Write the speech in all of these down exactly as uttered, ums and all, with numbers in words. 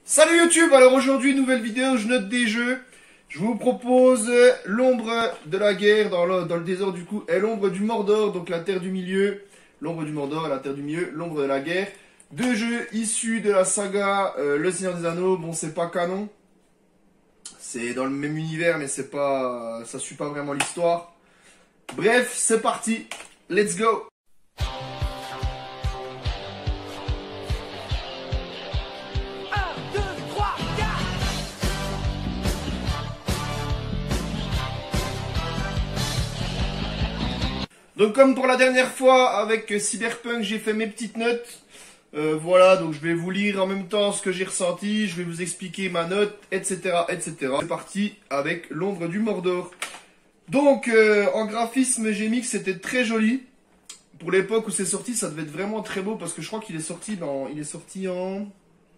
Salut YouTube, alors aujourd'hui nouvelle vidéo, je note des jeux. Je vous propose l'ombre de la guerre dans le, dans le désordre du coup, et l'ombre du Mordor, donc la terre du milieu. L'ombre du Mordor et la terre du milieu, l'ombre de la guerre. Deux jeux issus de la saga euh, Le Seigneur des Anneaux. Bon, c'est pas canon. C'est dans le même univers, mais c'est pas, ça suit pas vraiment l'histoire. Bref, c'est parti. Let's go. Donc comme pour la dernière fois avec Cyberpunk, j'ai fait mes petites notes. Euh, voilà, donc je vais vous lire en même temps ce que j'ai ressenti, je vais vous expliquer ma note, et cetera et cetera. C'est parti avec l'ombre du Mordor. Donc euh, en graphisme, j'ai mis que c'était très joli. Pour l'époque où c'est sorti, ça devait être vraiment très beau parce que je crois qu'il est sorti dans, il est sorti en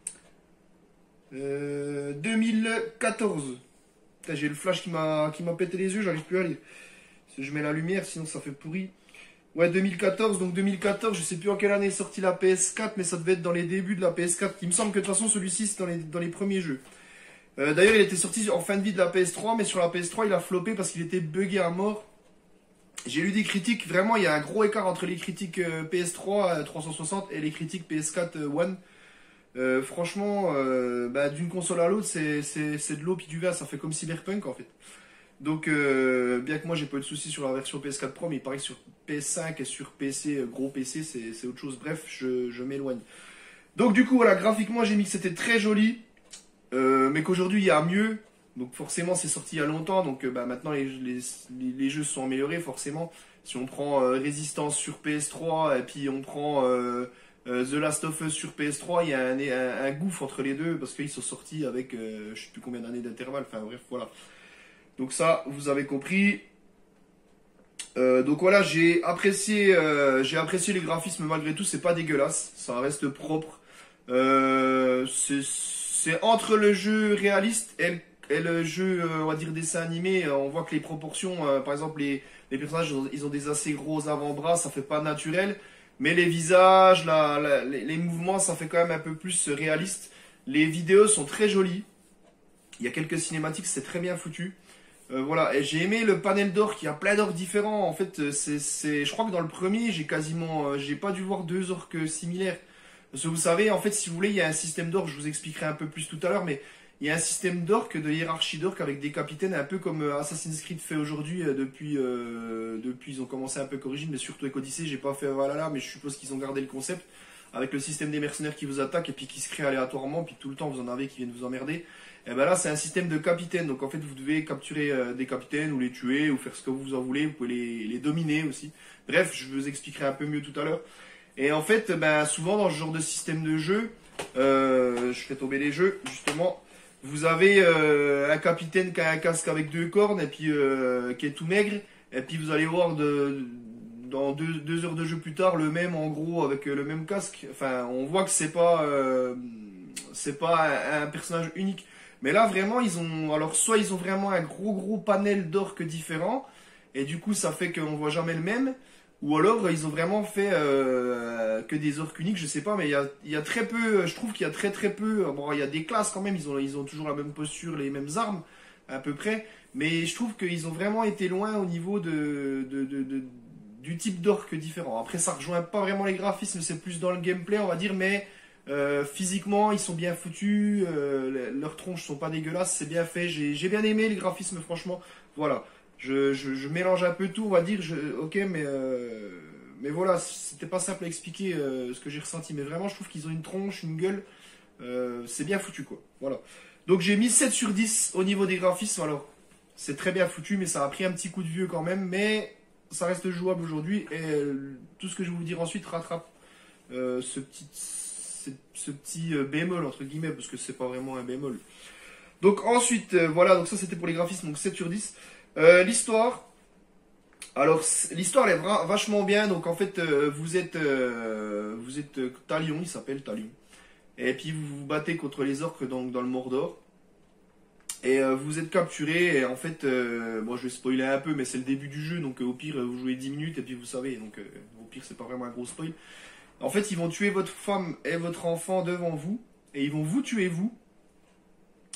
euh, deux mille quatorze. J'ai le flash qui m'a qui m'a pété les yeux, j'arrive plus à lire. Si je mets la lumière, sinon ça fait pourri. Ouais, deux mille quatorze, donc deux mille quatorze, je sais plus en quelle année est sortie la P S quatre, mais ça devait être dans les débuts de la P S quatre. Il me semble que de toute façon, celui-ci, c'est dans les, dans les premiers jeux. Euh, D'ailleurs, il était sorti en fin de vie de la P S trois, mais sur la P S trois, il a floppé parce qu'il était buggé à mort. J'ai lu des critiques, vraiment, il y a un gros écart entre les critiques euh, P S trois euh, trois cent soixante et les critiques P S quatre euh, One. Euh, franchement, euh, bah, d'une console à l'autre, c'est de l'eau puis du verre, ça fait comme Cyberpunk en fait. Donc, euh, bien que moi j'ai pas eu de soucis sur la version P S quatre Pro, mais il paraît que sur P S cinq et sur P C, gros P C, c'est autre chose. Bref, je, je m'éloigne. Donc, du coup, voilà, graphiquement, j'ai mis que c'était très joli, euh, mais qu'aujourd'hui il y a mieux. Donc, forcément, c'est sorti il y a longtemps, donc euh, bah, maintenant les, les, les jeux se sont améliorés, forcément. Si on prend euh, Resistance sur P S trois et puis on prend euh, euh, The Last of Us sur P S trois, il y a un, un, un gouffre entre les deux parce qu'ils sont sortis avec euh, je sais plus combien d'années d'intervalle. Enfin, bref, voilà. Donc ça, vous avez compris. Euh, donc voilà, j'ai apprécié, euh, j'ai apprécié les graphismes malgré tout. C'est pas dégueulasse, ça reste propre. Euh, c'est entre le jeu réaliste et le, et le jeu, euh, on va dire dessin animé. On voit que les proportions, euh, par exemple, les, les personnages, ils ont, ils ont des assez gros avant-bras, ça fait pas naturel. Mais les visages, la, la, les, les mouvements, ça fait quand même un peu plus réaliste. Les vidéos sont très jolies. Il y a quelques cinématiques, c'est très bien foutu. Euh, voilà, et j'ai aimé le panel d'orques, il y a plein d'orques différents. En fait, c'est, je crois que dans le premier, j'ai quasiment, euh, j'ai pas dû voir deux orques similaires. Parce que vous savez, en fait, si vous voulez, il y a un système d'orques, je vous expliquerai un peu plus tout à l'heure, mais il y a un système d'orques, de hiérarchie d'orques avec des capitaines, un peu comme Assassin's Creed fait aujourd'hui, euh, depuis, euh, depuis, ils ont commencé un peu qu'Origine, mais surtout avec Odyssey, j'ai pas fait Valhalla, mais je suppose qu'ils ont gardé le concept, avec le système des mercenaires qui vous attaquent et puis qui se créent aléatoirement, puis tout le temps vous en avez qui viennent vous emmerder. Et ben là, c'est un système de capitaine. Donc en fait, vous devez capturer euh, des capitaines ou les tuer ou faire ce que vous en voulez. Vous pouvez les, les dominer aussi. Bref, je vous expliquerai un peu mieux tout à l'heure. Et en fait, ben, souvent dans ce genre de système de jeu, euh, je fais tomber les jeux, justement, vous avez euh, un capitaine qui a un casque avec deux cornes et puis euh, qui est tout maigre. Et puis vous allez voir de, dans deux, deux heures de jeu plus tard le même en gros avec le même casque. Enfin, on voit que c'est pas, euh, c'est pas un, un personnage unique. Mais là, vraiment, ils ont. Alors, soit ils ont vraiment un gros gros panel d'orques différents, et du coup, ça fait qu'on voit jamais le même, ou alors ils ont vraiment fait euh, que des orques uniques, je sais pas, mais il y a, il y a très peu. Je trouve qu'il y a très très peu. Bon, il y a des classes quand même, ils ont, ils ont toujours la même posture, les mêmes armes, à peu près, mais je trouve qu'ils ont vraiment été loin au niveau de, de, de, de du type d'orques différent. Après, ça rejoint pas vraiment les graphismes, c'est plus dans le gameplay, on va dire, mais. Euh, physiquement, ils sont bien foutus, euh, leurs tronches sont pas dégueulasses, c'est bien fait. J'ai bien aimé les graphismes, franchement. Voilà, je, je, je mélange un peu tout, on va dire. Je, ok, mais euh, mais voilà, c'était pas simple à expliquer euh, ce que j'ai ressenti, mais vraiment, je trouve qu'ils ont une tronche, une gueule, euh, c'est bien foutu, quoi. Voilà. Donc j'ai mis sept sur dix au niveau des graphismes. Alors, c'est très bien foutu, mais ça a pris un petit coup de vieux quand même, mais ça reste jouable aujourd'hui et euh, tout ce que je vais vous dire ensuite rattrape euh, ce petit. ce petit bémol entre guillemets parce que c'est pas vraiment un bémol. Donc ensuite euh, voilà, donc ça c'était pour les graphismes, donc sept sur dix. Euh, l'histoire, alors l'histoire elle est vachement bien. Donc en fait euh, vous êtes euh, vous êtes euh, Talion, il s'appelle Talion, et puis vous vous battez contre les orques donc dans le Mordor et euh, vous êtes capturé et en fait euh, bon je vais spoiler un peu mais c'est le début du jeu, donc euh, au pire vous jouez dix minutes et puis vous savez, donc euh, au pire c'est pas vraiment un gros spoil. En fait, ils vont tuer votre femme et votre enfant devant vous, et ils vont vous tuer vous,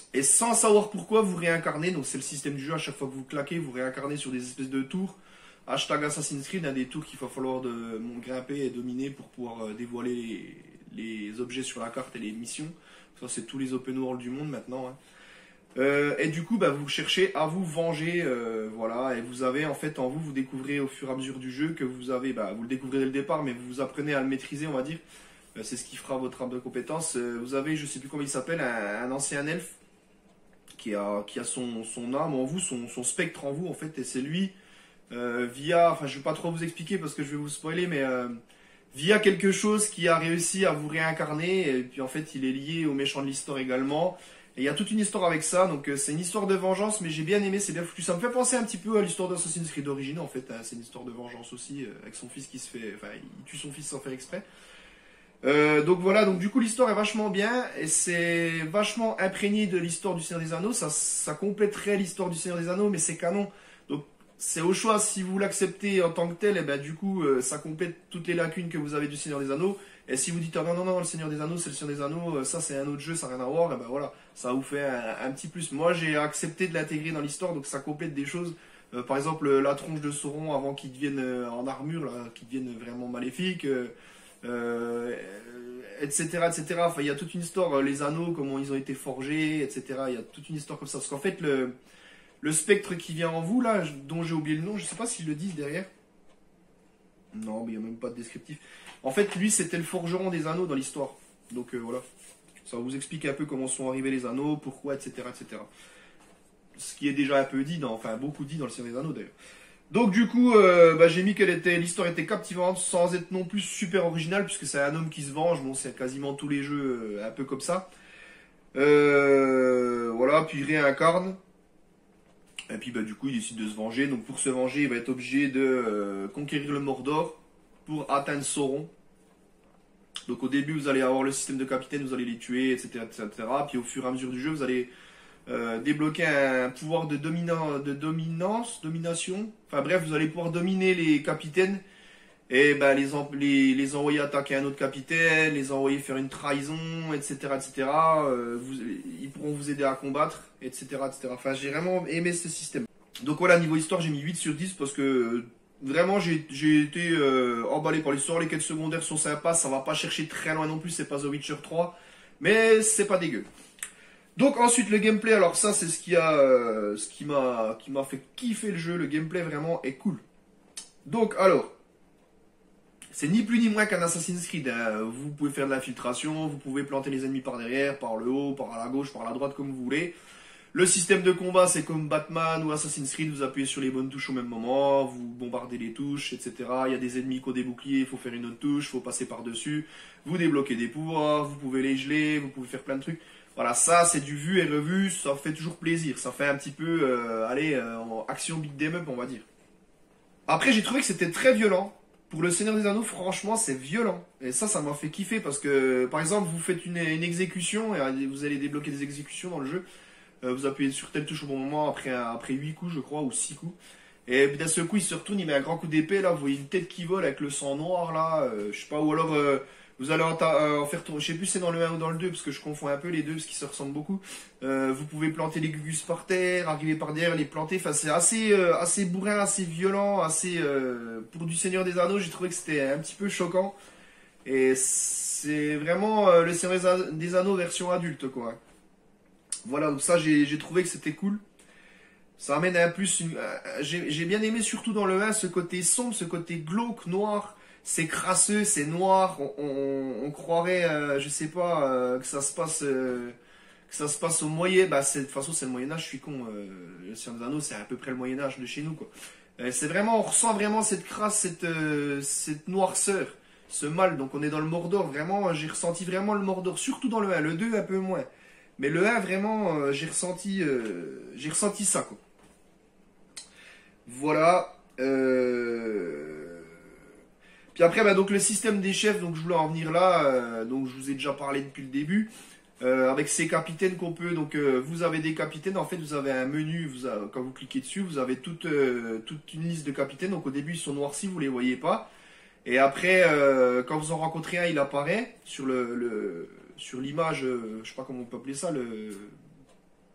Et sans savoir pourquoi, vous réincarnez. Donc c'est le système du jeu, à chaque fois que vous claquez, vous réincarnez sur des espèces de tours. Hashtag Assassin's Creed, un des tours qu'il va falloir de, grimper et dominer pour pouvoir euh, dévoiler les, les objets sur la carte et les missions. Ça, c'est tous les open world du monde maintenant. Hein. Euh, et du coup, bah, vous cherchez à vous venger, euh, voilà. Et vous avez, en fait, en vous, vous découvrez au fur et à mesure du jeu que vous avez, bah, vous le découvrez dès le départ, mais vous apprenez à le maîtriser, on va dire. Euh, c'est ce qui fera votre arbre de compétences. Euh, vous avez, je sais plus comment il s'appelle, un, un ancien elfe qui a, qui a son, son âme en vous, son, son spectre en vous, en fait, et c'est lui. Euh, via, enfin je vais pas trop vous expliquer parce que je vais vous spoiler, mais euh, via quelque chose qui a réussi à vous réincarner, et puis en fait il est lié au méchant de l'histoire également, et il y a toute une histoire avec ça, donc euh, c'est une histoire de vengeance, mais j'ai bien aimé, c'est bien foutu, ça me fait penser un petit peu à l'histoire d'Assassin's Creed d'origine en fait, hein. C'est une histoire de vengeance aussi, euh, avec son fils qui se fait, enfin il tue son fils sans faire exprès. Euh, donc voilà, donc du coup l'histoire est vachement bien, et c'est vachement imprégné de l'histoire du Seigneur des Anneaux, ça, ça compléterait l'histoire du Seigneur des Anneaux, mais c'est canon, donc c'est au choix, si vous l'acceptez en tant que tel, et ben du coup euh, ça complète toutes les lacunes que vous avez du Seigneur des Anneaux. Et si vous dites ah non non non, le Seigneur des Anneaux c'est le Seigneur des Anneaux, euh, ça c'est un autre jeu, ça n'a rien à voir, et ben voilà, ça vous fait un, un petit plus. Moi j'ai accepté de l'intégrer dans l'histoire, donc ça complète des choses. Euh, par exemple la tronche de Sauron avant qu'il devienne euh, en armure, là, qu'il devienne vraiment maléfique, euh, euh, et cetera et cetera. Enfin il y a toute une histoire, euh, les anneaux, comment ils ont été forgés, et cetera. Il y a toute une histoire comme ça, parce qu'en fait le Le spectre qui vient en vous, là, dont j'ai oublié le nom, je sais pas s'ils le disent derrière. Non, mais il n'y a même pas de descriptif. En fait, lui, c'était le forgeron des anneaux dans l'histoire. Donc euh, voilà. Ça vous explique un peu comment sont arrivés les anneaux, pourquoi, et cetera, et cetera. Ce qui est déjà un peu dit, dans, enfin beaucoup dit dans le Seigneur des Anneaux d'ailleurs. Donc du coup, euh, bah, j'ai mis qu'elle était, l'histoire était captivante, sans être non plus super originale, puisque c'est un homme qui se venge. Bon, c'est quasiment tous les jeux euh, un peu comme ça. Euh, voilà, puis il réincarne. Et puis bah, du coup il décide de se venger, donc pour se venger il va être obligé de euh, conquérir le Mordor pour atteindre Sauron. Donc au début vous allez avoir le système de capitaine, vous allez les tuer, et cetera et cetera. Puis au fur et à mesure du jeu vous allez euh, débloquer un pouvoir de, domina de dominance, domination. Enfin bref, vous allez pouvoir dominer les capitaines et bah, les, les, les envoyer attaquer un autre capitaine, les envoyer faire une trahison, et cetera et cetera. Euh, vous, ils pourront vous aider à combattre, et cetera et cetera. Enfin, j'ai vraiment aimé ce système. Donc voilà, niveau histoire, j'ai mis huit sur dix parce que euh, vraiment, j'ai été euh, emballé par l'histoire. Les quêtes secondaires sont sympas, ça va pas chercher très loin non plus, c'est pas The Witcher trois, mais c'est pas dégueu. Donc ensuite, le gameplay, alors ça, c'est ce qui a, euh, ce qui m'a qui m'a fait kiffer le jeu. Le gameplay vraiment est cool. Donc alors... C'est ni plus ni moins qu'un Assassin's Creed. Hein. Vous pouvez faire de l'infiltration, vous pouvez planter les ennemis par derrière, par le haut, par la gauche, par la droite, comme vous voulez. Le système de combat, c'est comme Batman ou Assassin's Creed, vous appuyez sur les bonnes touches au même moment, vous bombardez les touches, et cetera. Il y a des ennemis qui ont des boucliers, il faut faire une autre touche, il faut passer par-dessus. Vous débloquez des pouvoirs, vous pouvez les geler, vous pouvez faire plein de trucs. Voilà, ça c'est du vu et revu, ça fait toujours plaisir. Ça fait un petit peu, euh, allez, euh, en action beat 'em up, on va dire. Après, j'ai trouvé que c'était très violent. Pour le Seigneur des Anneaux, franchement, c'est violent. Et ça, ça m'a fait kiffer parce que, par exemple, vous faites une, une exécution et vous allez débloquer des exécutions dans le jeu. Euh, vous appuyez sur telle touche au bon moment après, après huit coups, je crois, ou six coups. Et d'un seul coup, il se retourne, il met un grand coup d'épée, là, vous voyez une tête qui vole avec le sang noir, là, euh, je sais pas, ou alors euh, vous allez en, euh, en faire tourner, je sais plus si c'est dans le un ou dans le deux, parce que je confonds un peu les deux, parce qu'ils se ressemblent beaucoup. Euh, vous pouvez planter les gugus par terre, arriver par derrière, les planter, enfin c'est assez, euh, assez bourrin, assez violent, assez... Euh, pour du Seigneur des Anneaux, j'ai trouvé que c'était un petit peu choquant. Et c'est vraiment euh, le Seigneur des Anneaux version adulte, quoi. Voilà, donc ça, j'ai trouvé que c'était cool. Ça amène un plus... Une... J'ai bien aimé surtout dans le un ce côté sombre, ce côté glauque, noir. C'est crasseux, c'est noir. On, on, on croirait, euh, je sais pas, euh, que ça se passe... Euh, que ça se passe au Moyen... Bah, de toute façon, c'est le Moyen-Âge, je suis con. Euh, le Seigneur des Anneaux, c'est à peu près le Moyen-Âge de chez nous, quoi. Euh, c'est vraiment... On ressent vraiment cette crasse, cette, euh, cette noirceur, ce mal. Donc on est dans le Mordor. Vraiment, j'ai ressenti vraiment le Mordor. Surtout dans le un. Le deux, un peu moins. Mais le un, vraiment, euh, j'ai ressenti, euh, j'ai ressenti ça, quoi. Voilà. Euh... Puis après, bah, donc le système des chefs, donc je voulais en venir là. Euh, donc je vous ai déjà parlé depuis le début. Euh, avec ces capitaines qu'on peut, donc euh, vous avez des capitaines. En fait, vous avez un menu. Vous avez, quand vous cliquez dessus, vous avez toute, euh, toute une liste de capitaines. Donc au début, ils sont noircis, vous les voyez pas. Et après, euh, quand vous en rencontrez un, il apparaît sur le, le sur l'image. Euh, je sais pas comment on peut appeler ça. Le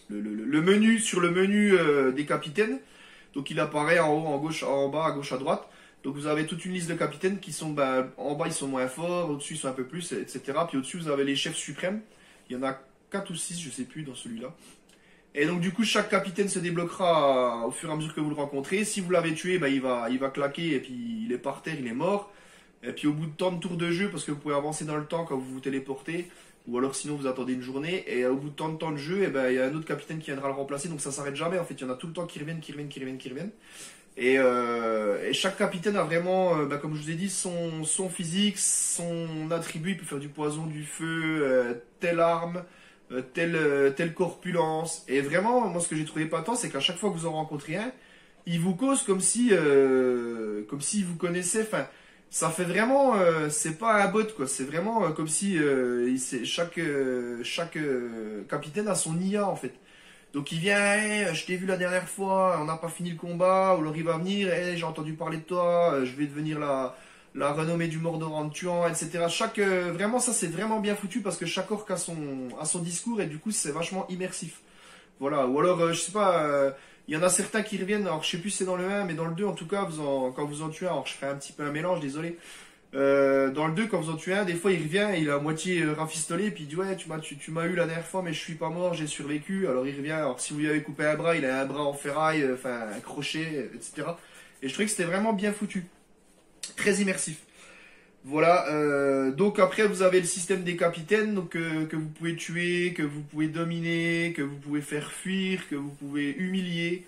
le, le, le menu sur le menu euh, des capitaines. Donc il apparaît en haut, en gauche, en bas, à gauche, à droite. Donc vous avez toute une liste de capitaines qui sont, ben, en bas ils sont moins forts, au-dessus ils sont un peu plus, et cetera. Puis au-dessus vous avez les chefs suprêmes. Il y en a quatre ou six, je sais plus, dans celui-là. Et donc du coup chaque capitaine se débloquera au fur et à mesure que vous le rencontrez. Si vous l'avez tué, ben, il va, il va claquer et puis il est par terre, il est mort. Et puis au bout de tant de tours de jeu, parce que vous pouvez avancer dans le temps quand vous vous téléportez, ou alors sinon vous attendez une journée, et au bout de tant de temps de jeu, et ben, il y a un autre capitaine qui viendra le remplacer, donc ça s'arrête jamais en fait, il y en a tout le temps qui reviennent, qui reviennent, qui reviennent, qui reviennent. Et, euh, et chaque capitaine a vraiment, euh, ben, comme je vous ai dit, son, son physique, son attribut, il peut faire du poison, du feu, euh, telle arme, euh, telle, euh, telle corpulence. Et vraiment, moi ce que j'ai trouvé patent, c'est qu'à chaque fois que vous en rencontrez un, il vous cause comme si, euh, comme si vous connaissait, enfin, ça fait vraiment, euh, c'est pas un bot quoi, c'est vraiment euh, comme si euh, il sait- chaque, euh, chaque euh, capitaine a son I A en fait. Donc il vient, hey, je t'ai vu la dernière fois, on n'a pas fini le combat, ou alors il va venir, hey, j'ai entendu parler de toi, euh, je vais devenir la, la renommée du Mordor en te tuant, et cetera. Chaque, euh, vraiment ça c'est vraiment bien foutu parce que chaque orc a son, a son discours et du coup c'est vachement immersif. Voilà, ou alors, euh, je sais pas, euh, il y en a certains qui reviennent, alors je sais plus si c'est dans le un, mais dans le deux en tout cas, vous en, quand vous en tuez un, alors je ferai un petit peu un mélange, désolé. Euh, dans le deux, quand vous en tuez un, des fois il revient, il est à moitié euh, rafistolé, puis il dit ouais, tu m'as tu, tu m'as eu la dernière fois, mais je suis pas mort, j'ai survécu. Alors il revient, alors si vous lui avez coupé un bras, il a un bras en ferraille, euh, enfin un crochet, euh, et cetera. Et je trouvais que c'était vraiment bien foutu, très immersif. Voilà, euh, donc après vous avez le système des capitaines donc, euh, que vous pouvez tuer, que vous pouvez dominer, que vous pouvez faire fuir, que vous pouvez humilier.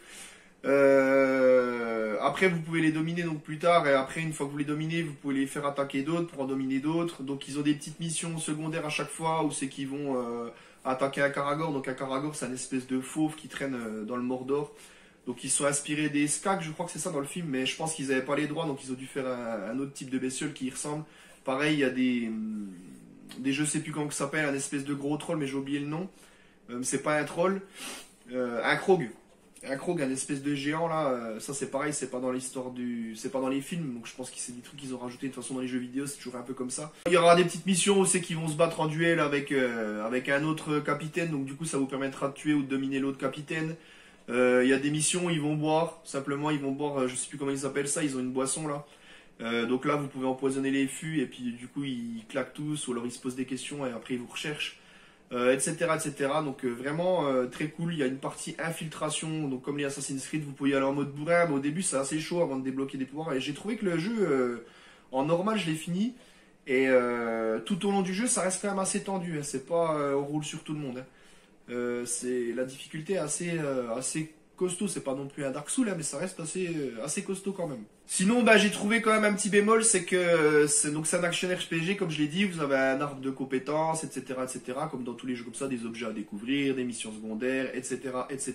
Euh, après vous pouvez les dominer donc plus tard et après une fois que vous les dominez vous pouvez les faire attaquer d'autres pour en dominer d'autres. Donc ils ont des petites missions secondaires à chaque fois où c'est qu'ils vont euh, attaquer un Karagor. Donc un Karagor c'est une espèce de fauve qui traîne euh, dans le Mordor. Donc ils sont inspirés des Skag, je crois que c'est ça dans le film, mais je pense qu'ils n'avaient pas les droits, donc ils ont dû faire un, un autre type de bestiole qui y ressemble. Pareil, il y a des, hum, des je sais plus comment ça s'appelle, un espèce de gros troll, mais j'ai oublié le nom. Euh, c'est pas un troll, euh, un Krog. Un Krog, un espèce de géant là, euh, ça c'est pareil, c'est pas dans l'histoire du, c'est pas dans les films, donc je pense que c'est des trucs qu'ils ont rajouté de toute façon dans les jeux vidéo, c'est toujours un peu comme ça. Il y aura des petites missions où c'est qu'ils vont se battre en duel avec euh, avec un autre capitaine, donc du coup ça vous permettra de tuer ou de dominer l'autre capitaine. Il euh, y a des missions où ils vont boire, simplement ils vont boire, euh, je sais plus comment ils appellent ça, ils ont une boisson là. Euh, donc là vous pouvez empoisonner les fûts et puis du coup ils claquent tous ou alors ils se posent des questions et après ils vous recherchent, euh, et cetera et cetera. Donc euh, vraiment euh, très cool, il y a une partie infiltration, donc comme les Assassin's Creed vous pouvez y aller en mode bourrin, mais au début c'est assez chaud avant de débloquer des pouvoirs et j'ai trouvé que le jeu euh, en normal je l'ai fini et euh, tout au long du jeu ça reste quand même assez tendu, hein. C'est pas euh, on roule sur tout le monde, hein. Euh, c'est la difficulté est assez euh, assez costaud, c'est pas non plus un Dark Souls, hein, mais ça reste assez euh, assez costaud quand même. Sinon bah j'ai trouvé quand même un petit bémol, c'est que c'est donc c'est un action R P G comme je l'ai dit, vous avez un arbre de compétences, etc etc comme dans tous les jeux comme ça, des objets à découvrir, des missions secondaires, etc etc.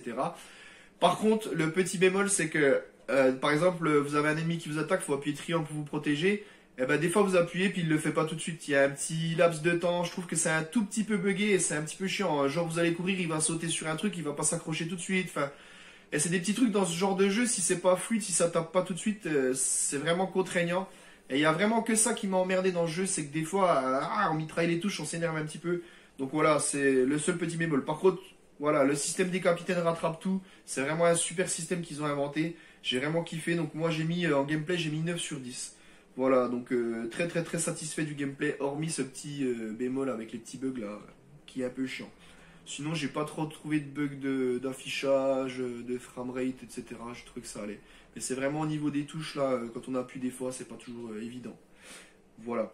Par contre le petit bémol c'est que euh, par exemple vous avez un ennemi qui vous attaque, il faut appuyer triangle pour vous protéger. Et ben des fois vous appuyez puis il le fait pas tout de suite, il y a un petit laps de temps, je trouve que c'est un tout petit peu buggé et c'est un petit peu chiant, genre vous allez courir, il va sauter sur un truc, il va pas s'accrocher tout de suite, enfin, et c'est des petits trucs dans ce genre de jeu, si c'est pas fluide, si ça tape pas tout de suite, euh, c'est vraiment contraignant, et il y a vraiment que ça qui m'a emmerdé dans le jeu, c'est que des fois, euh, ah, on mitraille les touches, on s'énerve un petit peu, donc voilà, c'est le seul petit bémol. Par contre, voilà, le système des capitaines rattrape tout, c'est vraiment un super système qu'ils ont inventé, j'ai vraiment kiffé, donc moi j'ai mis, euh, en gameplay, j'ai mis neuf sur dix. Voilà, donc euh, très très très satisfait du gameplay, hormis ce petit euh, bémol avec les petits bugs là, qui est un peu chiant. Sinon, j'ai pas trop trouvé de bugs de- d'affichage, de, de framerate, et cetera. Je trouvais que ça allait. Mais c'est vraiment au niveau des touches là, euh, quand on appuie des fois, c'est pas toujours euh, évident. Voilà.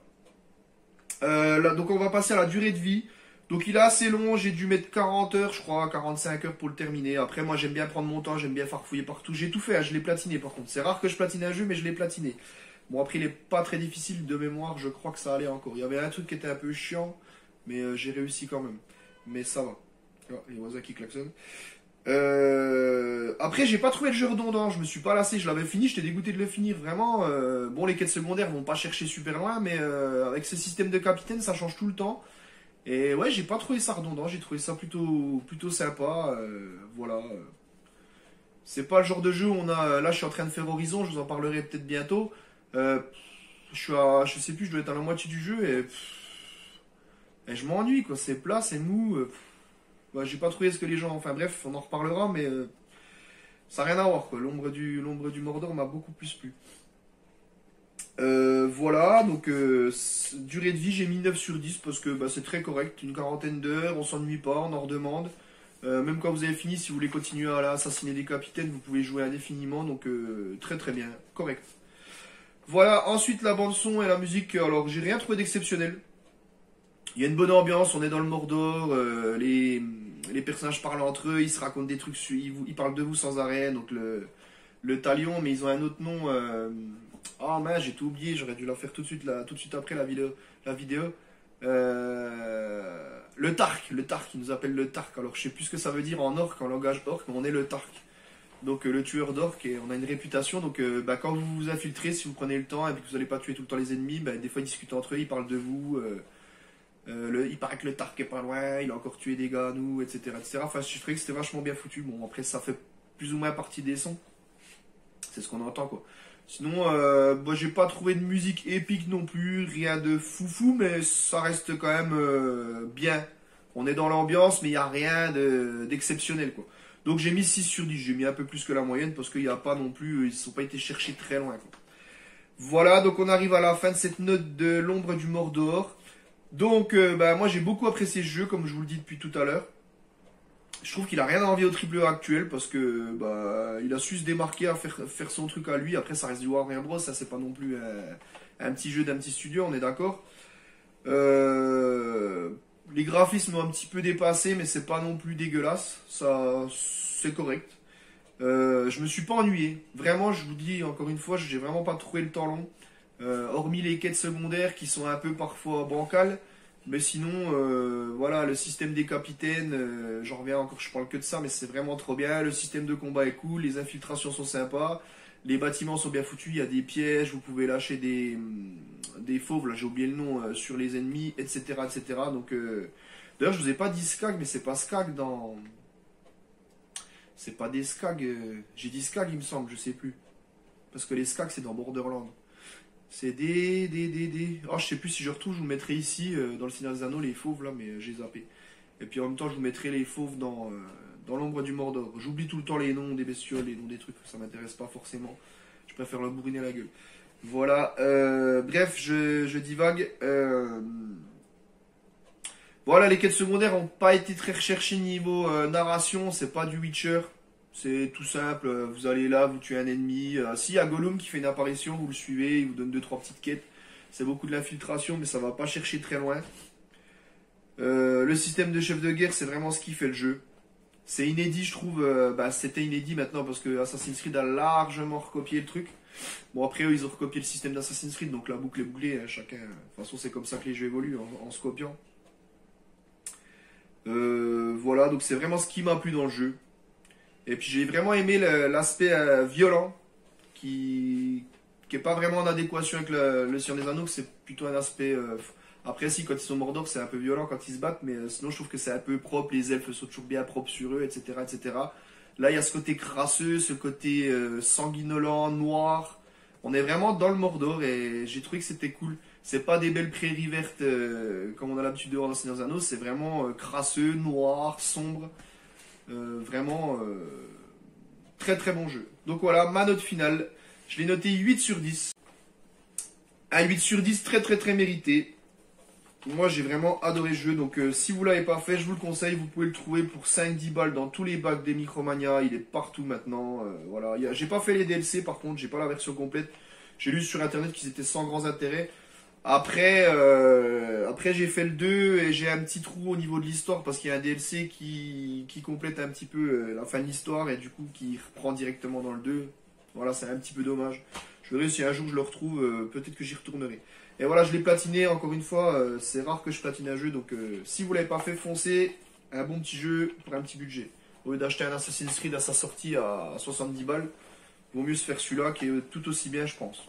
Euh, là, donc on va passer à la durée de vie. Donc il est assez long, j'ai dû mettre quarante heures, je crois, quarante-cinq heures pour le terminer. Après, moi j'aime bien prendre mon temps, j'aime bien farfouiller partout. J'ai tout fait, hein, je l'ai platiné par contre. C'est rare que je platine un jeu, mais je l'ai platiné. Bon, après, il est pas très difficile de mémoire, je crois que ça allait encore. Il y avait un truc qui était un peu chiant, mais euh, j'ai réussi quand même. Mais ça va. Oh, il y a Waza qui klaxonne. Euh... Après, j'ai pas trouvé le jeu redondant, je me suis pas lassé, je l'avais fini, j'étais dégoûté de le finir, vraiment. Euh... Bon, les quêtes secondaires vont pas chercher super loin, mais euh, avec ce système de capitaine, ça change tout le temps. Et ouais, j'ai pas trouvé ça redondant, j'ai trouvé ça plutôt, plutôt sympa. Euh... Voilà. C'est pas le genre de jeu où on a. Là, je suis en train de faire Horizon, je vous en parlerai peut-être bientôt. Euh, je suis à, je sais plus, je dois être à la moitié du jeu et, pff, et je m'ennuie quoi, c'est plat, c'est mou. euh, pff. Bah, j'ai pas trouvé ce que les gens... Enfin bref, on en reparlera, mais euh, ça n'a rien à voir, quoi. L'ombre du, l'ombre du Mordor m'a beaucoup plus plu. Euh, voilà, donc euh, durée de vie, j'ai mis neuf sur dix parce que bah, c'est très correct. Une quarantaine d'heures, on s'ennuie pas, on en redemande. Euh, même quand vous avez fini, si vous voulez continuer à assassiner des capitaines, vous pouvez jouer indéfiniment, donc euh, très très bien, correct. Voilà, ensuite la bande son et la musique, alors j'ai rien trouvé d'exceptionnel. Il y a une bonne ambiance, on est dans le Mordor, euh, les, les personnages parlent entre eux, ils se racontent des trucs, ils, vous, ils parlent de vous sans arrêt, donc le, le talion, mais ils ont un autre nom. Euh, ah oh, mince, j'ai tout oublié, j'aurais dû la faire tout de suite, là, tout de suite après la vidéo. La vidéo. Euh, le Tark, le Tark, ils nous appellent le Tark. Alors je sais plus ce que ça veut dire en orc, en langage orc, mais on est le Tark. Donc euh, le tueur d'orc, et on a une réputation. Donc euh, bah, quand vous vous infiltrez, si vous prenez le temps et que vous n'allez pas tuer tout le temps les ennemis, bah, des fois ils discutent entre eux, ils parlent de vous. Euh, euh, le, il paraît que le Tark est pas loin, il a encore tué des gars, nous, et cetera et cetera. Enfin, je trouvais que c'était vachement bien foutu. Bon, après ça fait plus ou moins partie des sons. C'est ce qu'on entend, quoi. Sinon, euh, bah, j'ai pas trouvé de musique épique non plus, rien de foufou, mais ça reste quand même euh, bien. On est dans l'ambiance, mais il n'y a rien d'exceptionnel, quoi. Donc j'ai mis six sur dix, j'ai mis un peu plus que la moyenne, parce qu'il n'y a pas non plus, ils ne sont pas été cherchés très loin, quoi. Voilà, donc on arrive à la fin de cette note de l'ombre du Mordor. Donc, euh, bah, moi j'ai beaucoup apprécié ce jeu, comme je vous le dis depuis tout à l'heure. Je trouve qu'il a rien à envier au triple A actuel parce que bah il a su se démarquer à faire, faire son truc à lui. Après ça reste du Warner Bros, ça c'est pas non plus un, un petit jeu d'un petit studio, on est d'accord. Euh, les graphismes ont un petit peu dépassé, mais c'est pas non plus dégueulasse. Ça c'est correct. Euh, je me suis pas ennuyé. Vraiment, je vous dis encore une fois, j'ai vraiment pas trouvé le temps long. Euh, hormis les quêtes secondaires qui sont un peu parfois bancales. Mais sinon, euh, voilà, le système des capitaines, euh, j'en reviens encore, je parle que de ça, mais c'est vraiment trop bien. Le système de combat est cool, les infiltrations sont sympas, les bâtiments sont bien foutus, il y a des pièges, vous pouvez lâcher des, des fauves, là j'ai oublié le nom, euh, sur les ennemis, et cetera et cetera. Donc, euh, d'ailleurs, je vous ai pas dit Skag, mais c'est pas Skag dans... C'est pas des Skag, euh, j'ai dit Skag il me semble, je sais plus. Parce que les Skag c'est dans Borderlands. C'est des, des, des, des... Oh, je sais plus si je retrouve, je vous mettrai ici, euh, dans le Seigneur des Anneaux, les fauves, là, mais euh, j'ai zappé. Et puis en même temps, je vous mettrai les fauves dans, euh, dans l'ombre du Mordor. J'oublie tout le temps les noms des bestioles, les noms des trucs, ça m'intéresse pas forcément. Je préfère leur bourriner la gueule. Voilà, euh, bref, je, je divague. Euh... Voilà, les quêtes secondaires n'ont pas été très recherchées niveau euh, narration, c'est pas du Witcher. C'est tout simple, vous allez là, vous tuez un ennemi. Euh, si, il y a Gollum qui fait une apparition, vous le suivez, il vous donne deux trois petites quêtes. C'est beaucoup de l'infiltration, mais ça va pas chercher très loin. Euh, le système de chef de guerre, c'est vraiment ce qui fait le jeu. C'est inédit, je trouve. Euh, bah, c'était inédit maintenant parce que Assassin's Creed a largement recopié le truc. Bon, après, eux, ils ont recopié le système d'Assassin's Creed, donc la boucle est bouclée. Hein, chacun... De toute façon, c'est comme ça que les jeux évoluent, en, en se copiant. Euh, voilà, donc c'est vraiment ce qui m'a plu dans le jeu. Et puis j'ai vraiment aimé l'aspect euh, violent, qui qui est pas vraiment en adéquation avec le, le Seigneur des Anneaux, c'est plutôt un aspect... Euh, après si, quand ils sont Mordor, c'est un peu violent quand ils se battent, mais euh, sinon je trouve que c'est un peu propre, les elfes sont toujours bien propres sur eux, et cetera et cetera. Là il y a ce côté crasseux, ce côté euh, sanguinolent, noir. On est vraiment dans le Mordor et j'ai trouvé que c'était cool. C'est pas des belles prairies vertes euh, comme on a l'habitude de voir dans Seigneur des Anneaux, c'est vraiment euh, crasseux, noir, sombre. Euh, vraiment euh, très très bon jeu. Donc voilà, ma note finale. Je l'ai noté huit sur dix. Un huit sur dix très très très mérité. Moi j'ai vraiment adoré ce jeu. Donc euh, si vous l'avez pas fait, je vous le conseille. Vous pouvez le trouver pour cinq dix balles dans tous les bacs des Micromania. Il est partout maintenant. Euh, voilà. J'ai pas fait les D L C par contre, j'ai pas la version complète. J'ai lu sur internet qu'ils étaient sans grands intérêts. Après, euh, après j'ai fait le deux et j'ai un petit trou au niveau de l'histoire parce qu'il y a un D L C qui, qui complète un petit peu euh, la fin de l'histoire et du coup qui reprend directement dans le deux. Voilà, c'est un petit peu dommage. Je verrai si un jour je le retrouve, euh, peut-être que j'y retournerai. Et voilà, je l'ai platiné, encore une fois, euh, c'est rare que je platine un jeu, donc euh, si vous l'avez pas fait, foncez, un bon petit jeu pour un petit budget. Au lieu d'acheter un Assassin's Creed à sa sortie à soixante-dix balles, vaut mieux se faire celui-là qui est tout aussi bien, je pense.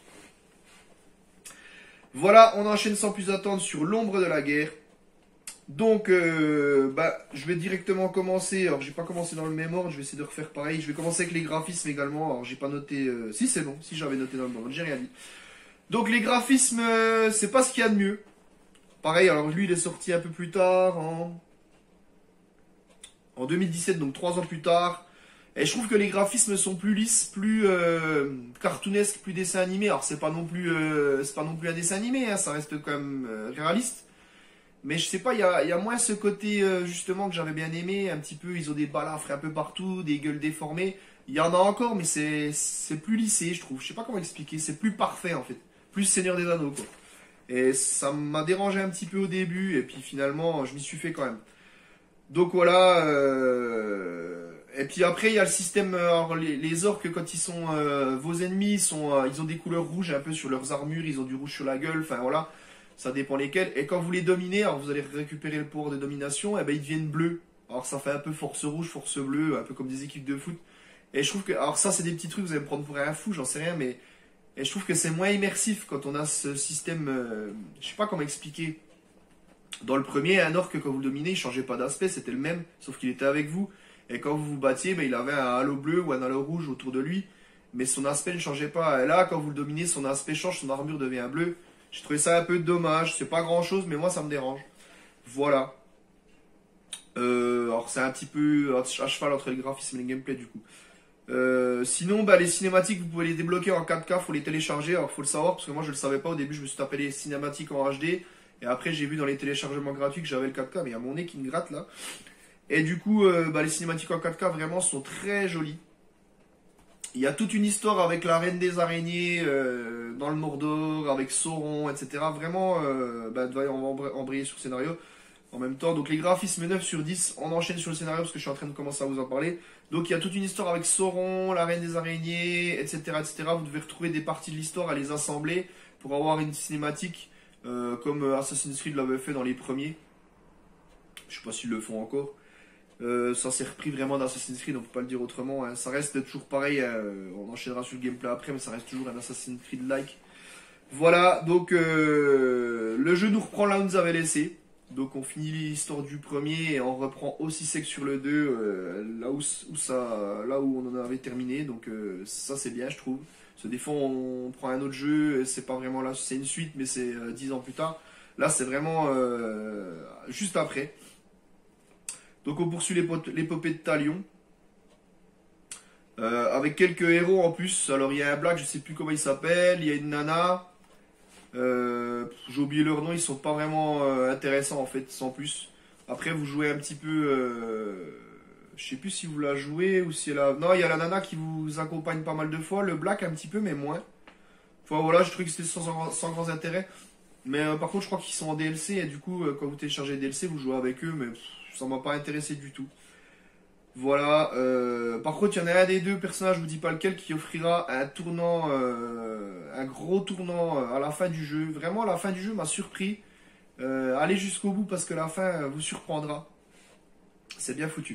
Voilà, on enchaîne sans plus attendre sur l'ombre de la guerre. Donc, euh, bah, je vais directement commencer. Alors, j'ai pas commencé dans le même ordre, je vais essayer de refaire pareil. Je vais commencer avec les graphismes également. Alors, j'ai pas noté. Euh... Si, c'est bon, si j'avais noté dans le bon ordre, j'ai rien dit. Donc, les graphismes, euh, c'est pas ce qu'il y a de mieux. Pareil, alors lui, il est sorti un peu plus tard, en en deux mille dix-sept, donc trois ans plus tard. Et je trouve que les graphismes sont plus lisses, plus euh, cartoonesques, plus dessin animé. Alors c'est pas non plus, euh, c'est pas non plus un dessin animé, hein, ça reste quand même euh, réaliste. Mais je sais pas, il y a, y a moins ce côté euh, justement que j'avais bien aimé, un petit peu, ils ont des balafres un peu partout, des gueules déformées. Il y en a encore, mais c'est c'est plus lissé, je trouve. Je sais pas comment expliquer, c'est plus parfait en fait, plus Seigneur des Anneaux quoi. Et ça m'a dérangé un petit peu au début, et puis finalement je m'y suis fait quand même. Donc voilà. Euh... Et puis après il y a le système, alors, les, les orques quand ils sont euh, vos ennemis, ils sont, euh, ils ont des couleurs rouges un peu sur leurs armures, ils ont du rouge sur la gueule, enfin voilà. Ça dépend lesquels. Et quand vous les dominez, alors vous allez récupérer le pouvoir de domination, et ben ils deviennent bleus. Alors ça fait un peu force rouge, force bleue, un peu comme des équipes de foot. Et je trouve que, alors ça c'est des petits trucs, vous allez me prendre pour un fou, j'en sais rien, mais et je trouve que c'est moins immersif quand on a ce système. Euh, je sais pas comment expliquer. Dans le premier, un orc quand vous le dominez, il changeait pas d'aspect, c'était le même, sauf qu'il était avec vous. Et quand vous vous battiez, ben, il avait un halo bleu ou un halo rouge autour de lui, mais son aspect ne changeait pas. Et là, quand vous le dominez, son aspect change, son armure devient bleue. J'ai trouvé ça un peu dommage, c'est pas grand chose, mais moi ça me dérange. Voilà. Euh, alors c'est un petit peu à cheval entre le graphisme et le gameplay du coup. Euh, sinon, bah, les cinématiques, vous pouvez les débloquer en quatre K, faut les télécharger. Alors faut le savoir, parce que moi je le savais pas au début, je me suis tapé les cinématiques en H D. Et après j'ai vu dans les téléchargements gratuits que j'avais le quatre K, mais il y a mon nez qui me gratte là. Et du coup, euh, bah, les cinématiques en quatre K vraiment sont très jolies. Il y a toute une histoire avec la reine des araignées euh, dans le Mordor, avec Sauron, et cetera. Vraiment, euh, bah, on va embrayer sur le scénario en même temps. Donc les graphismes neuf sur dix, on enchaîne sur le scénario parce que je suis en train de commencer à vous en parler. Donc il y a toute une histoire avec Sauron, la reine des araignées, et cetera, et cetera. Vous devez retrouver des parties de l'histoire à les assembler pour avoir une cinématique euh, comme Assassin's Creed l'avait fait dans les premiers. Je sais pas s'ils le font encore. Euh, ça s'est repris vraiment d'Assassin's Creed, on peut pas le dire autrement. Hein. Ça reste toujours pareil, euh, on enchaînera sur le gameplay après, mais ça reste toujours un Assassin's Creed-like. Voilà, donc euh, le jeu nous reprend là où on nous avait laissé. Donc on finit l'histoire du premier et on reprend aussi sec sur le deux, euh, là, où, où ça, là où on en avait terminé. Donc euh, ça c'est bien je trouve. Parce que des fois on prend un autre jeu, c'est pas vraiment là, c'est une suite mais c'est euh, dix ans plus tard. Là c'est vraiment euh, juste après. Donc on poursuit l'épopée de Talion. Euh, avec quelques héros en plus. Alors il y a un black, je sais plus comment il s'appelle. Il y a une nana. Euh, J'ai oublié leur nom, ils sont pas vraiment euh, intéressants en fait, sans plus. Après vous jouez un petit peu. Euh, je sais plus si vous la jouez ou si elle a. Non, il y a la nana qui vous accompagne pas mal de fois. Le black un petit peu, mais moins. Enfin voilà, je trouvais que c'était sans, sans grand intérêt. Mais euh, par contre, je crois qu'ils sont en D L C et du coup, euh, quand vous téléchargez les D L C, vous jouez avec eux, mais pff, ça m'a pas intéressé du tout. Voilà. Euh, par contre, il y en a un des deux personnages, je vous dis pas lequel, qui offrira un tournant, euh, un gros tournant à la fin du jeu. Vraiment, la fin du jeu m'a surpris. Euh, allez jusqu'au bout parce que la fin vous surprendra. C'est bien foutu.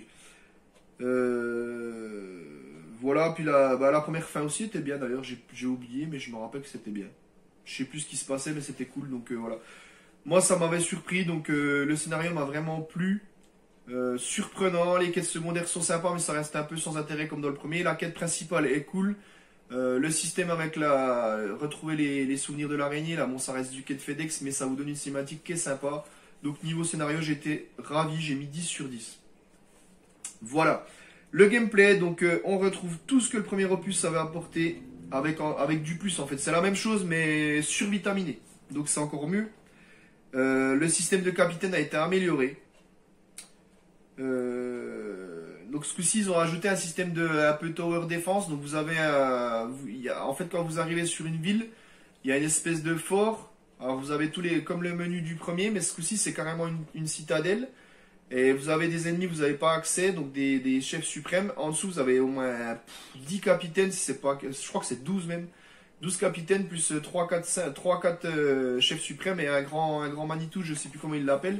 Euh, voilà. Puis la, bah, la première fin aussi était bien d'ailleurs. J'ai oublié, mais je me rappelle que c'était bien. Je sais plus ce qui se passait, mais c'était cool. Donc euh, voilà. Moi, ça m'avait surpris. Donc euh, le scénario m'a vraiment plu. Euh, surprenant, les quêtes secondaires sont sympas mais ça reste un peu sans intérêt comme dans le premier. La quête principale est cool. Euh, le système avec la retrouver les, les souvenirs de l'araignée, là bon ça reste du quai de FedEx mais ça vous donne une cinématique qui est sympa. Donc niveau scénario j'étais ravi, j'ai mis dix sur dix. Voilà. Le gameplay, donc euh, on retrouve tout ce que le premier opus avait apporté avec, avec du plus en fait. C'est la même chose mais survitaminé. Donc c'est encore mieux. Euh, le système de capitaine a été amélioré. Euh, donc ce coup-ci ils ont rajouté un système de un peu tower defense. Donc vous avez un, vous, y a, en fait quand vous arrivez sur une ville, il y a une espèce de fort. Alors vous avez tous les comme le menu du premier, mais ce coup-ci c'est carrément une, une citadelle. Et vous avez des ennemis, vous n'avez pas accès, donc des, des chefs suprêmes. En dessous vous avez au moins dix capitaines, si c'est pas, je crois que c'est douze même. douze capitaines plus trois quatre euh, chefs suprêmes et un grand, un grand Manitou, je sais plus comment ils l'appellent.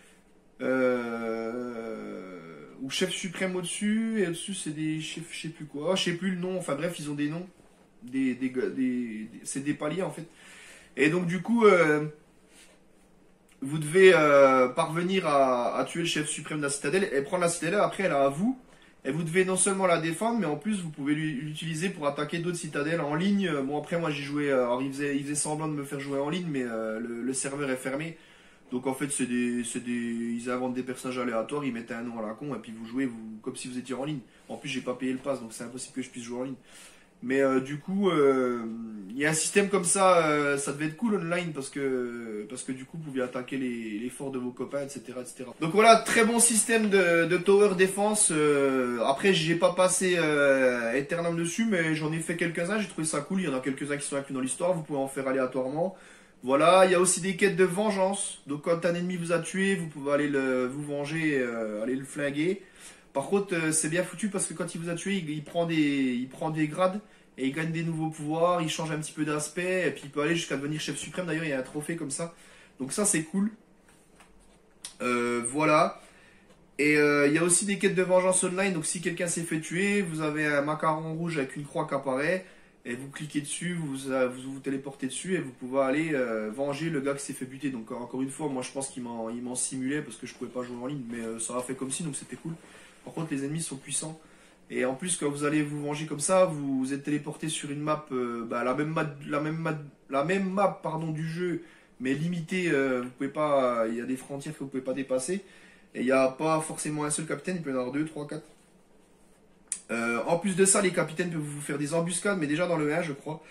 Euh, ou chef suprême au-dessus, et au-dessus c'est des chefs, je sais plus quoi, oh, je sais plus le nom, enfin bref, ils ont des noms, des, des, des, des c'est des paliers en fait. Et donc du coup, euh, vous devez euh, parvenir à, à tuer le chef suprême de la citadelle et prendre la citadelle, après elle est à vous, et vous devez non seulement la défendre, mais en plus vous pouvez l'utiliser pour attaquer d'autres citadelles en ligne. Bon après moi j'ai joué, alors il faisait, il faisait semblant de me faire jouer en ligne, mais euh, le, le serveur est fermé. Donc en fait, c'est des, c'est des, ils inventent des personnages aléatoires, ils mettent un nom à la con et puis vous jouez vous, comme si vous étiez en ligne. En plus, j'ai pas payé le pass, donc c'est impossible que je puisse jouer en ligne. Mais euh, du coup, euh, il y a un système comme ça, euh, ça devait être cool online parce que, parce que du coup, vous pouviez attaquer les, les forts de vos copains, et cetera, et cetera. Donc voilà, très bon système de, de tower défense. Euh, après, j'ai pas passé euh, Eternam dessus, mais j'en ai fait quelques-uns, j'ai trouvé ça cool. Il y en a quelques-uns qui sont inclus dans l'histoire, vous pouvez en faire aléatoirement. Voilà, il y a aussi des quêtes de vengeance. Donc quand un ennemi vous a tué, vous pouvez aller le, vous venger, euh, aller le flinguer. Par contre, euh, c'est bien foutu parce que quand il vous a tué, il, il prend des, il prend des grades et il gagne des nouveaux pouvoirs, il change un petit peu d'aspect et puis il peut aller jusqu'à devenir chef suprême. D'ailleurs, il y a un trophée comme ça. Donc ça, c'est cool. Euh, voilà. Et euh, il y a aussi des quêtes de vengeance online. Donc si quelqu'un s'est fait tuer, vous avez un macaron rouge avec une croix qui apparaît. Et vous cliquez dessus, vous vous, vous téléportez dessus et vous pouvez aller euh, venger le gars qui s'est fait buter. Donc encore une fois, moi je pense qu'il m'en il m'en simulait parce que je pouvais pas jouer en ligne, mais euh, ça a fait comme si, donc c'était cool. Par contre, les ennemis sont puissants. Et en plus, quand vous allez vous venger comme ça, vous, vous êtes téléporté sur une map, euh, bah, la même map, la même map, la même map pardon, du jeu, mais limitée. Euh, vous pouvez pas, il y a des frontières que vous pouvez pas dépasser. Et il n'y a pas forcément un seul capitaine, il peut y en avoir deux, trois, quatre. Euh, en plus de ça, les capitaines peuvent vous faire des embuscades, mais déjà dans le un, je crois.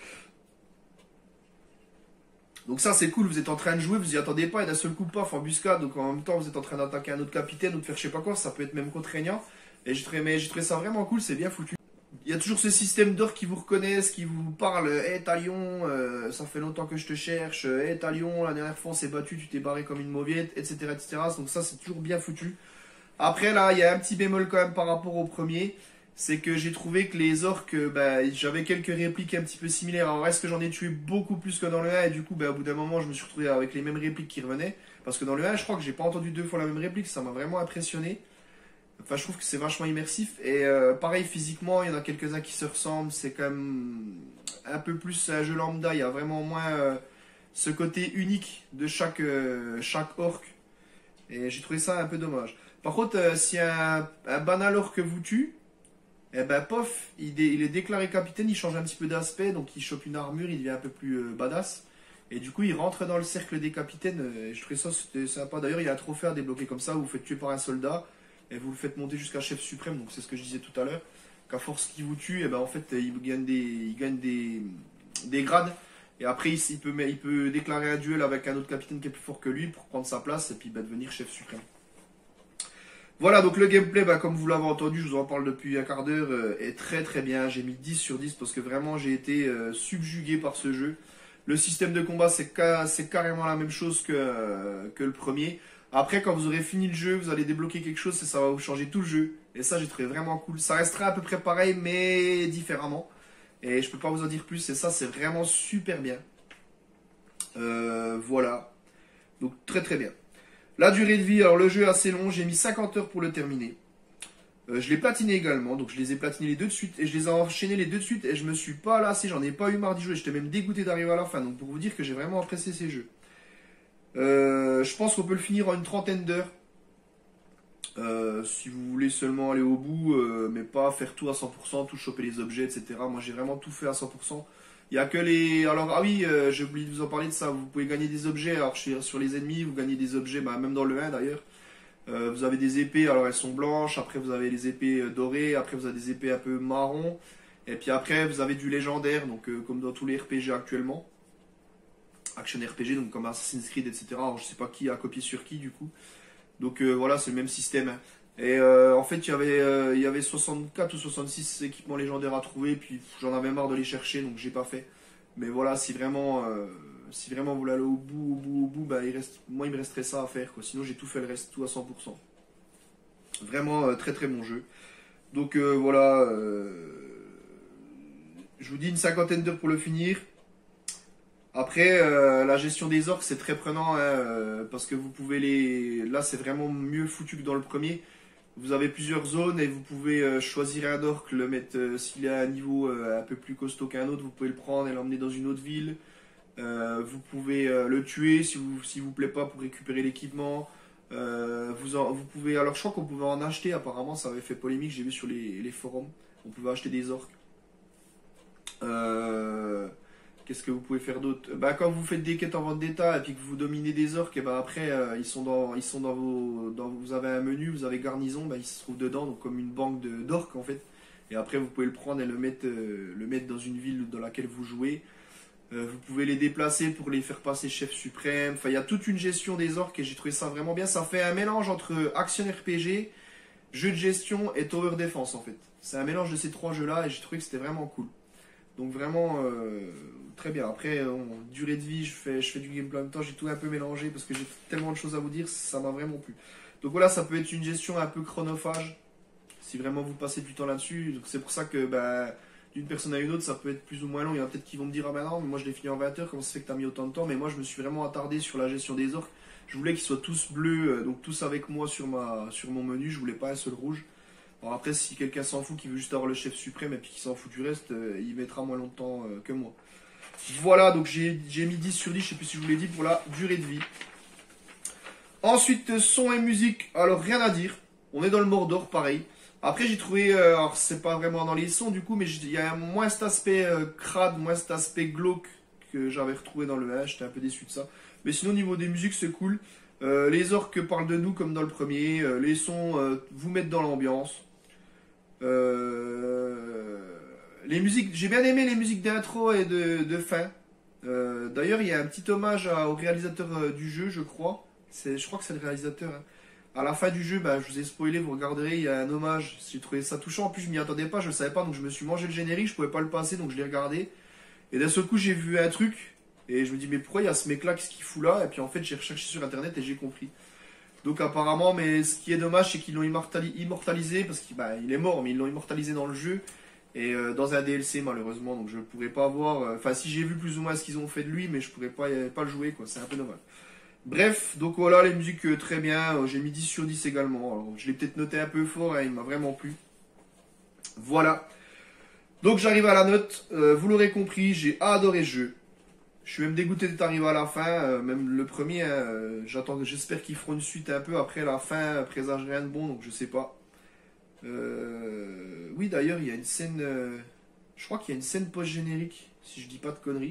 Donc ça, c'est cool, vous êtes en train de jouer, vous y attendez pas, et d'un seul coup, paf, embuscade. Donc en même temps, vous êtes en train d'attaquer un autre capitaine ou de faire je sais pas quoi, ça peut être même contraignant. Et j'ai trouvé, j'ai trouvé ça vraiment cool, c'est bien foutu. Il y a toujours ce système d'or qui vous reconnaissent, qui vous parle. Hé, Talion, euh, ça fait longtemps que je te cherche. Hé, Talion, la dernière fois on s'est battu, tu t'es barré comme une mauviette, et cetera, et cetera. Donc ça, c'est toujours bien foutu. Après, là, il y a un petit bémol quand même par rapport au premier. C'est que j'ai trouvé que les orques, bah, j'avais quelques répliques un petit peu similaires. Alors, est-ce que j'en ai tué beaucoup plus que dans le un? Et du coup, bah, au bout d'un moment, je me suis retrouvé avec les mêmes répliques qui revenaient. Parce que dans le un, je crois que j'ai pas entendu deux fois la même réplique. Ça m'a vraiment impressionné. Enfin, je trouve que c'est vachement immersif. Et euh, pareil, physiquement, il y en a quelques-uns qui se ressemblent. C'est quand même un peu plus un jeu lambda. Il y a vraiment moins euh, ce côté unique de chaque, euh, chaque orc. Et j'ai trouvé ça un peu dommage. Par contre, euh, si un, un banal orc vous tue, eh ben pof, il, dé, il est déclaré capitaine, il change un petit peu d'aspect, donc il chope une armure, il devient un peu plus euh, badass. Et du coup, il rentre dans le cercle des capitaines. Euh, et je trouvais ça c'était sympa. D'ailleurs, il y a un trophée à débloquer comme ça, où vous faites tuer par un soldat, et vous le faites monter jusqu'à chef suprême. Donc c'est ce que je disais tout à l'heure, qu'à force qu'il vous tue, eh ben, en fait, il gagne des, il gagne des, des grades. Et après, il, il, peut, il peut déclarer un duel avec un autre capitaine qui est plus fort que lui pour prendre sa place, et puis bah, devenir chef suprême. Voilà, donc le gameplay, bah, comme vous l'avez entendu, je vous en parle depuis un quart d'heure, euh, est très très bien. J'ai mis dix sur dix parce que vraiment j'ai été euh, subjugué par ce jeu. Le système de combat, c'est ca carrément la même chose que, euh, que le premier. Après, quand vous aurez fini le jeu, vous allez débloquer quelque chose et ça va vous changer tout le jeu. Et ça, j'ai trouvé vraiment cool. Ça restera à peu près pareil, mais différemment. Et je peux pas vous en dire plus, et ça, c'est vraiment super bien. Euh, voilà. Donc, très très bien. La durée de vie, alors le jeu est assez long, j'ai mis cinquante heures pour le terminer. Euh, je l'ai platiné également, donc je les ai platinés les deux de suite, et je les ai enchaînés les deux de suite, et je me suis pas lassé, j'en ai pas eu marre d'y jouer, j'étais même dégoûté d'arriver à la fin, donc pour vous dire que j'ai vraiment apprécié ces jeux. Euh, je pense qu'on peut le finir en une trentaine d'heures. Euh, si vous voulez seulement aller au bout, euh, mais pas faire tout à cent pour cent, tout choper les objets, et cetera. Moi j'ai vraiment tout fait à cent pour cent. Il n'y a que les... Alors, ah oui, euh, j'ai oublié de vous en parler de ça. Vous pouvez gagner des objets. Alors, sur les ennemis, vous gagnez des objets, bah, même dans le un d'ailleurs. Euh, vous avez des épées, alors elles sont blanches. Après, vous avez les épées dorées. Après, vous avez des épées un peu marron. Et puis après, vous avez du légendaire, donc euh, comme dans tous les R P G actuellement. Action R P G, donc comme Assassin's Creed, et cetera. Alors, je sais pas qui a copié sur qui, du coup. Donc euh, voilà, c'est le même système. Et euh, en fait, il y avait, euh, il y avait soixante-quatre ou soixante-six équipements légendaires à trouver, puis j'en avais marre de les chercher, donc j'ai pas fait. Mais voilà, si vraiment, euh, si vraiment vous voulez aller au bout, au bout, au bout, bah, il reste, moi il me resterait ça à faire, quoi. Sinon j'ai tout fait le reste, tout à cent pour cent. Vraiment euh, très très bon jeu. Donc euh, voilà, euh, je vous dis une cinquantaine d'heures pour le finir. Après, euh, la gestion des orques, c'est très prenant, hein, euh, parce que vous pouvez les... Là, c'est vraiment mieux foutu que dans le premier. Vous avez plusieurs zones et vous pouvez euh, choisir un orc, le mettre, euh, s'il est à un niveau euh, un peu plus costaud qu'un autre, vous pouvez le prendre et l'emmener dans une autre ville. Euh, vous pouvez euh, le tuer si vous si vous plaît pas pour récupérer l'équipement. Euh, vous, en- vous pouvez... Alors, je crois qu'on pouvait en acheter, apparemment, ça avait fait polémique, j'ai vu sur les, les forums. On pouvait acheter des orques. Euh... Qu'est-ce que vous pouvez faire d'autre? Bah, quand vous faites des quêtes en vente d'état et puis que vous dominez des orques, et bah après euh, ils sont dans ils sont dans vos dans vous avez un menu, vous avez garnison, bah ils se trouvent dedans, donc comme une banque de d'orques en fait. Et après vous pouvez le prendre et le mettre euh, le mettre dans une ville dans laquelle vous jouez. Euh, vous pouvez les déplacer pour les faire passer chef suprême. Enfin, il y a toute une gestion des orques et j'ai trouvé ça vraiment bien. Ça fait un mélange entre action R P G, jeu de gestion et tower defense en fait. C'est un mélange de ces trois jeux-là et j'ai trouvé que c'était vraiment cool. Donc vraiment euh, très bien. Après, euh, durée de vie, je fais, je fais du gameplay en même temps, j'ai tout un peu mélangé parce que j'ai tellement de choses à vous dire, ça m'a vraiment plu. Donc voilà, ça peut être une gestion un peu chronophage si vraiment vous passez du temps là-dessus. Donc c'est pour ça que bah, d'une personne à une autre, ça peut être plus ou moins long. Il y en a peut-être qui vont me dire ah ben non, mais moi je l'ai fini en vingt heures, comment ça fait que t'as mis autant de temps? Mais moi je me suis vraiment attardé sur la gestion des orques. Je voulais qu'ils soient tous bleus, euh, donc tous avec moi sur, ma, sur mon menu, je voulais pas un seul rouge. Alors après, si quelqu'un s'en fout, qui veut juste avoir le chef suprême et puis qui s'en fout du reste, euh, il mettra moins longtemps euh, que moi. Voilà, donc j'ai mis dix sur dix, je sais plus si je vous l'ai dit, pour la durée de vie. Ensuite, son et musique, alors rien à dire. On est dans le Mordor, pareil. Après, j'ai trouvé, euh, alors c'est pas vraiment dans les sons du coup, mais il y a moins cet aspect euh, crade, moins cet aspect glauque que j'avais retrouvé dans le un, j'étais un peu déçu de ça. Mais sinon, au niveau des musiques, c'est cool. Euh, les orques parlent de nous comme dans le premier, euh, les sons euh, vous mettent dans l'ambiance. Euh, les musiques, j'ai bien aimé les musiques d'intro et de, de fin. Euh, D'ailleurs, il y a un petit hommage à- au réalisateur euh, du jeu, je crois. Je crois que c'est le réalisateur. Hein. À la fin du jeu, bah, je vous ai spoilé, vous regarderez, il y a un hommage. J'ai trouvé ça touchant. En plus, je m'y attendais pas, je ne savais pas, donc je me suis mangé le générique, je pouvais pas le passer, donc je l'ai regardé. Et d'un seul coup, j'ai vu un truc, et je me dis, mais pourquoi il y a ce mec-là, qu'est-ce qu'il fout là? Et puis en fait, j'ai recherché sur internet et j'ai compris. Donc apparemment, mais ce qui est dommage, c'est qu'ils l'ont immortali- immortalisé, parce qu'il bah, il est mort, mais ils l'ont immortalisé dans le jeu, et euh, dans un D L C malheureusement, donc je ne pourrais pas voir, euh, enfin si j'ai vu plus ou moins ce qu'ils ont fait de lui, mais je pourrais pas, euh, pas le jouer, quoi, c'est un peu dommage. Bref, donc voilà, les musiques euh, très bien, euh, j'ai mis dix sur dix également, alors je l'ai peut-être noté un peu fort, hein, il m'a vraiment plu. Voilà, donc j'arrive à la note, euh, vous l'aurez compris, j'ai adoré ce jeu. Je suis même dégoûté d'être arrivé à la fin, euh, même le premier, hein, euh, j'attends, j'espère qu'ils feront une suite un peu après la fin, présage rien de bon, donc je sais pas. Euh, oui d'ailleurs il y a une scène, euh, je crois qu'il y a une scène post-générique, si je dis pas de conneries.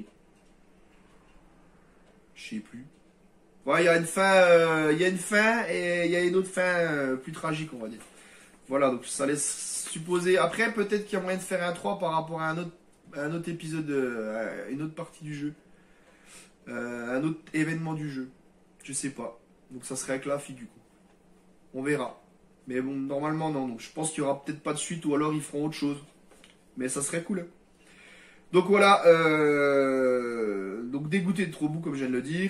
Je sais plus. Ouais, il y a une fin, euh, il y a une fin et il y a une autre fin euh, plus tragique on va dire. Voilà, donc ça laisse supposer. Après peut-être qu'il y a moyen de faire un trois par rapport à un autre, un autre épisode, euh, une autre partie du jeu. Euh, un autre événement du jeu. Je sais pas. Donc ça serait avec la fille du coup. On verra. Mais bon, normalement non. Donc je pense qu'il y aura peut-être pas de suite ou alors ils feront autre chose. Mais ça serait cool. Donc voilà. Euh... Donc dégoûté de trop bout comme je viens de le dire.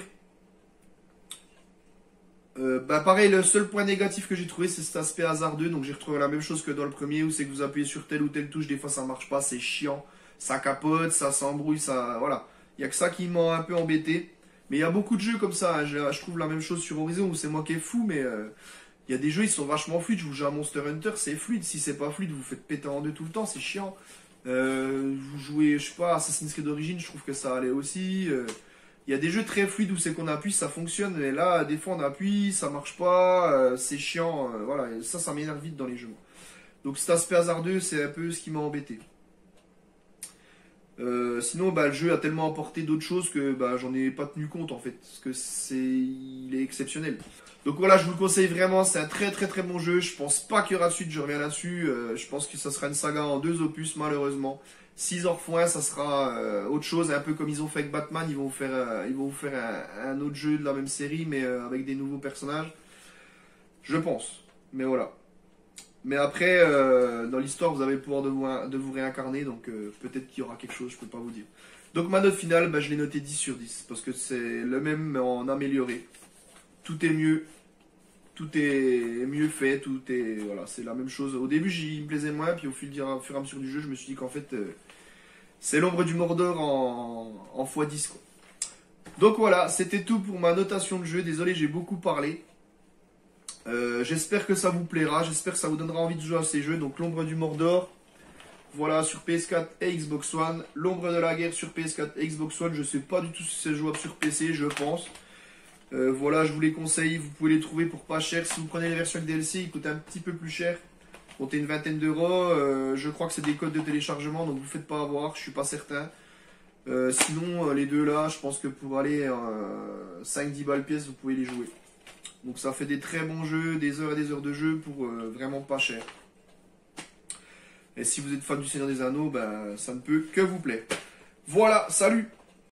Euh, bah pareil, le seul point négatif que j'ai trouvé c'est cet aspect hasardeux. Donc j'ai retrouvé la même chose que dans le premier où c'est que vous appuyez sur telle ou telle touche, des fois ça marche pas, c'est chiant. Ça capote, ça s'embrouille, ça... Voilà. Il y a que ça qui m'a un peu embêté. Mais il y a beaucoup de jeux comme ça. Hein. Je, je trouve la même chose sur Horizon où c'est moi qui est fou, mais euh, il y a des jeux ils sont vachement fluides. Je vous joue à Monster Hunter, c'est fluide. Si c'est pas fluide, vous vous faites péter en deux tout le temps, c'est chiant. Euh, vous jouez, je sais pas, Assassin's Creed d'origine, je trouve que ça allait aussi. Euh, il y a des jeux très fluides où c'est qu'on appuie, ça fonctionne. Mais là, des fois on appuie, ça marche pas, euh, c'est chiant. Euh, voilà, et ça, ça m'énerve vite dans les jeux. Donc cet aspect hasardeux, c'est un peu ce qui m'a embêté. Euh, sinon, bah, le jeu a tellement apporté d'autres choses que bah, j'en ai pas tenu compte en fait, parce que c'est, il est exceptionnel. Donc voilà, je vous le conseille vraiment, c'est un très très très bon jeu. Je pense pas qu'il y aura de suite, je reviens là-dessus. Euh, je pense que ça sera une saga en deux opus malheureusement. S'ils en refont un, ça sera euh, autre chose, un peu comme ils ont fait avec Batman. Ils vont vous faire, euh, ils vont vous faire un, un autre jeu de la même série, mais euh, avec des nouveaux personnages. Je pense, mais voilà. Mais après, euh, dans l'histoire, vous avez le pouvoir de vous, de vous réincarner, donc euh, peut-être qu'il y aura quelque chose, je peux pas vous dire. Donc ma note finale, bah, je l'ai noté dix sur dix, parce que c'est le même mais en amélioré. Tout est mieux, tout est mieux fait, tout est... Voilà, c'est la même chose. Au début, il me plaisait moins, puis au fur, au fur et à mesure du jeu, je me suis dit qu'en fait, euh, c'est l'ombre du Mordor en, en fois dix, quoi. Donc voilà, c'était tout pour ma notation de jeu. Désolé, j'ai beaucoup parlé. Euh, j'espère que ça vous plaira, j'espère que ça vous donnera envie de jouer à ces jeux. Donc l'ombre du Mordor, voilà, sur P S quatre et Xbox One. L'ombre de la guerre sur P S quatre et Xbox One, je sais pas du tout si c'est jouable sur P C, je pense. Euh, voilà, je vous les conseille, vous pouvez les trouver pour pas cher. Si vous prenez les versions avec D L C, ils coûtent un petit peu plus cher. Comptez une vingtaine d'euros, euh, je crois que c'est des codes de téléchargement, donc vous faites pas avoir, je suis pas certain. Euh, sinon, euh, les deux là, je pense que pour aller euh, cinq dix balles pièce, vous pouvez les jouer. Donc ça fait des très bons jeux, des heures et des heures de jeu pour euh, vraiment pas cher. Et si vous êtes fan du Seigneur des Anneaux, ben, ça ne peut que vous plaire. Voilà, salut!